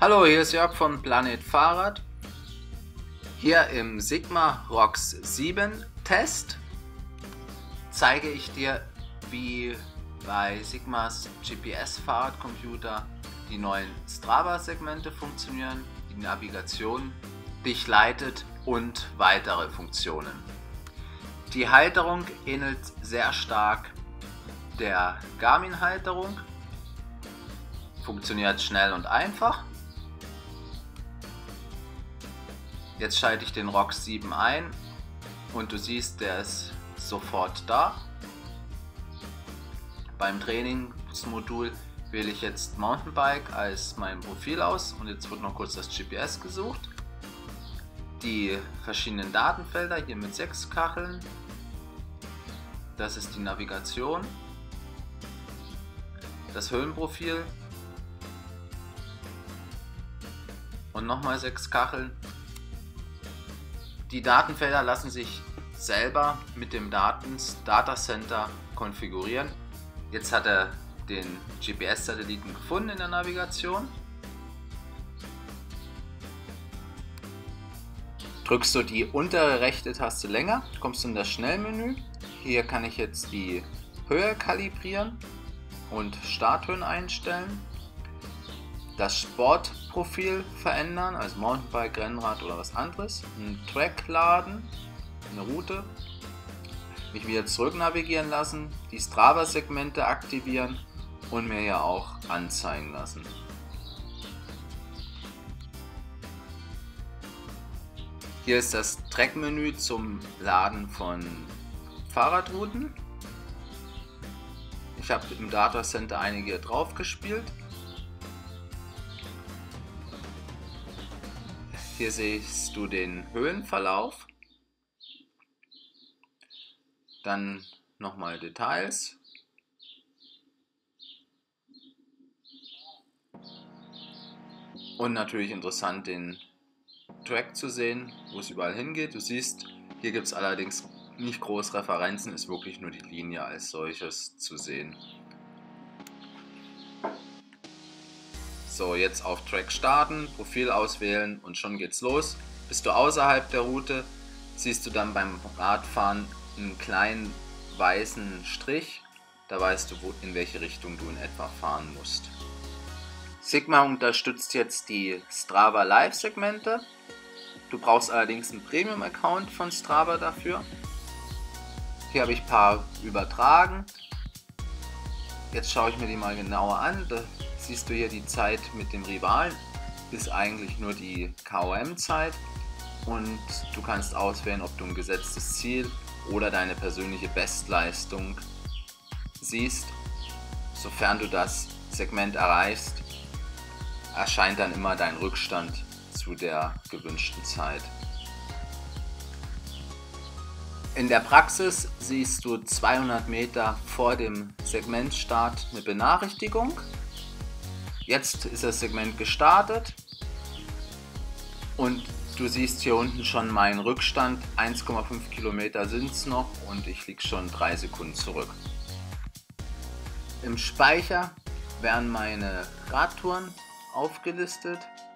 Hallo, hier ist Jörg von Planet Fahrrad. Hier im Sigma ROX 7 Test zeige ich dir, wie bei Sigmas GPS-Fahrradcomputer die neuen Strava-Segmente funktionieren, die Navigation dich leitet und weitere Funktionen. Die Halterung ähnelt sehr stark der Garmin-Halterung, funktioniert schnell und einfach. Jetzt schalte ich den ROX 7 ein und du siehst, der ist sofort da. Beim Trainingsmodul wähle ich jetzt Mountainbike als mein Profil aus und jetzt wird noch kurz das GPS gesucht. Die verschiedenen Datenfelder hier mit 6 Kacheln, das ist die Navigation, das Höhenprofil und nochmal 6 Kacheln. Die Datenfelder lassen sich selber mit dem Datacenter konfigurieren. Jetzt hat er den GPS-Satelliten gefunden in der Navigation. Drückst du die untere rechte Taste länger, kommst du in das Schnellmenü. Hier kann ich jetzt die Höhe kalibrieren und Starthöhen einstellen. Das Sportprofil verändern, also Mountainbike, Rennrad oder was anderes. Einen Track laden, eine Route. Mich wieder zurück navigieren lassen, die Strava-Segmente aktivieren und mir hier auch anzeigen lassen. Hier ist das Track-Menü zum Laden von Fahrradrouten. Ich habe im Datacenter einige drauf gespielt. Hier siehst du den Höhenverlauf. Dann nochmal Details. Und natürlich interessant, den Track zu sehen, wo es überall hingeht. Du siehst, hier gibt es allerdings nicht groß Referenzen, ist wirklich nur die Linie als solches zu sehen. So, jetzt auf Track starten, Profil auswählen und schon geht's los. Bist du außerhalb der Route, siehst du dann beim Radfahren einen kleinen weißen Strich. Da weißt du, in welche Richtung du in etwa fahren musst. Sigma unterstützt jetzt die Strava Live-Segmente. Du brauchst allerdings einen Premium-Account von Strava dafür. Hier habe ich ein paar übertragen. Jetzt schaue ich mir die mal genauer an. Da siehst du hier die Zeit mit dem Rivalen, ist eigentlich nur die KOM-Zeit und du kannst auswählen, ob du ein gesetztes Ziel oder deine persönliche Bestleistung siehst. Sofern du das Segment erreichst, erscheint dann immer dein Rückstand zu der gewünschten Zeit. In der Praxis siehst du 200 Meter vor dem Segmentstart eine Benachrichtigung. Jetzt ist das Segment gestartet und du siehst hier unten schon meinen Rückstand. 1,5 Kilometer sind es noch und ich liege schon 3 Sekunden zurück. Im Speicher werden meine Radtouren aufgelistet.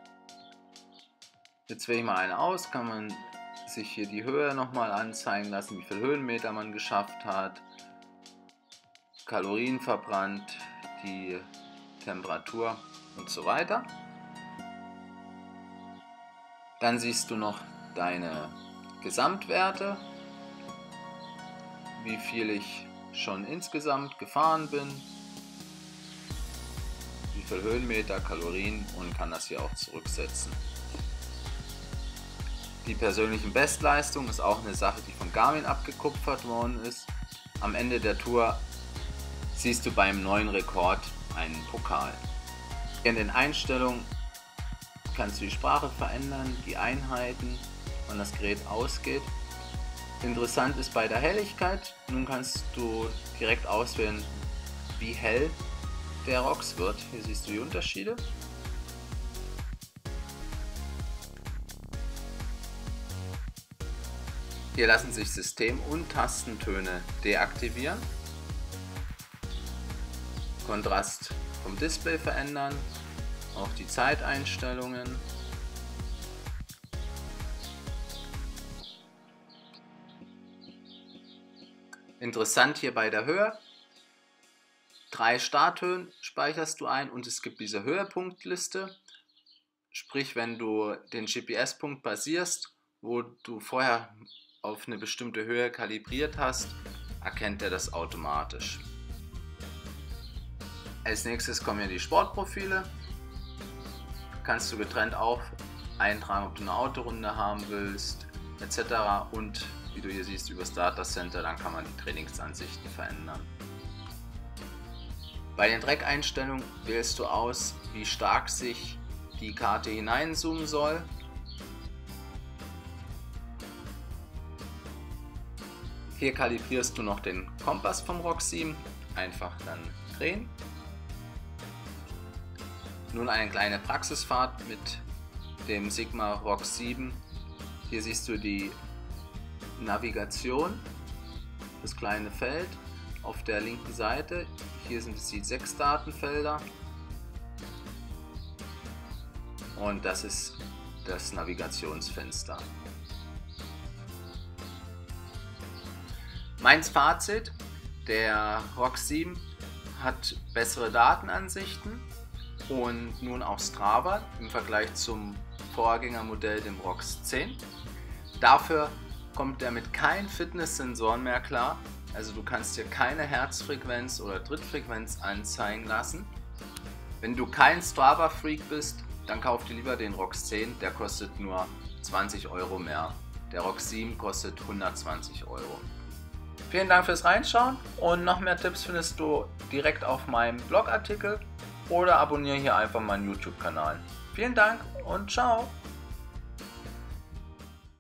Jetzt wähle ich mal eine aus, kann man sich hier die Höhe nochmal anzeigen lassen, wie viele Höhenmeter man geschafft hat, Kalorien verbrannt, die Temperatur und so weiter. Dann siehst du noch deine Gesamtwerte, wie viel ich schon insgesamt gefahren bin, wie viel Höhenmeter, Kalorien und kann das hier auch zurücksetzen. Die persönlichen Bestleistung ist auch eine Sache, die von Garmin abgekupfert worden ist. Am Ende der Tour siehst du beim neuen Rekord einen Pokal. In den Einstellungen kannst du die Sprache verändern, die Einheiten, wann das Gerät ausgeht. Interessant ist bei der Helligkeit, nun kannst du direkt auswählen, wie hell der ROX wird. Hier siehst du die Unterschiede. Hier lassen sich System- und Tastentöne deaktivieren. Kontrast vom Display verändern, auch die Zeiteinstellungen. Interessant hier bei der Höhe, 3 Starthöhen speicherst du ein und es gibt diese Höhepunktliste. Sprich, wenn du den GPS-Punkt basierst, wo du vorher auf eine bestimmte Höhe kalibriert hast, erkennt er das automatisch. Als nächstes kommen hier die Sportprofile. Kannst du getrennt auch eintragen, ob du eine Autorunde haben willst, etc. Und wie du hier siehst über das Data Center, dann kann man die Trainingsansichten verändern. Bei den Track-Einstellungen wählst du aus, wie stark sich die Karte hineinzoomen soll. Hier kalibrierst du noch den Kompass vom ROG 7, einfach dann drehen. Nun eine kleine Praxisfahrt mit dem Sigma ROG 7. Hier siehst du die Navigation, das kleine Feld auf der linken Seite. Hier sind es die 6 Datenfelder und das ist das Navigationsfenster. Mein Fazit: der ROG 7 hat bessere Datenansichten und nun auch Strava im Vergleich zum Vorgängermodell, dem ROG 10. Dafür kommt er mit keinen Fitnesssensoren mehr klar, also du kannst dir keine Herzfrequenz oder Trittfrequenz anzeigen lassen. Wenn du kein Strava-Freak bist, dann kauf dir lieber den ROG 10, der kostet nur 20 € mehr. Der ROG 7 kostet 120 €. Vielen Dank fürs Reinschauen und noch mehr Tipps findest du direkt auf meinem Blogartikel oder abonniere hier einfach meinen YouTube-Kanal. Vielen Dank und ciao!